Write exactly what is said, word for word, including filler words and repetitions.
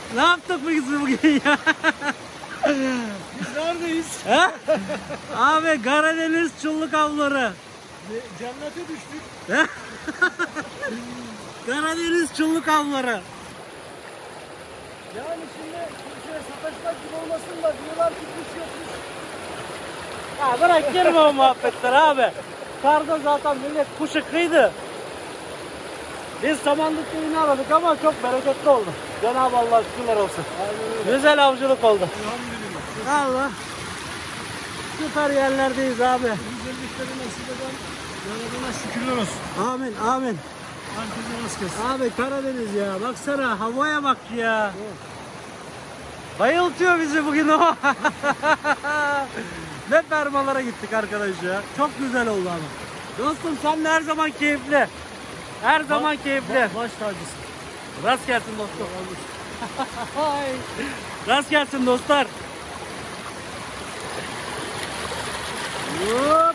Ne yaptık biz bugün ya? Biz neredeyiz? He? Abi Karadeniz çulluk avları. Cennete düştük. He? Karadeniz çulluk avları. Yani şimdi kimseye sataşmak gibi olmasın da diyorlar ki kuş yokmuş. Ya bırak girme o muhabbetler abi. Karda zaten millet kuşu kıydı. Biz samanlık köyünü aradık ama çok bereketli oldu. Cenab-ı Allah şükürler olsun. Aynen öyle. Güzel avcılık oldu. Elhamdülillah. Allah. Süper yerlerdeyiz abi. Güzellikleri nasip eden Yaradan'a şükürler olsun. Amin amin. Herkese rast gelsin. Abi Karadeniz ya. Baksana havaya bak ya. Bayıltıyor bizi bugün o. Ne fermalara gittik arkadaş ya. Çok güzel oldu ama. Dostum sen de her zaman keyifli. Her zaman keyifli. Ba- Baş tacısın. Rast gelsin dostum. Rast gelsin dostlar.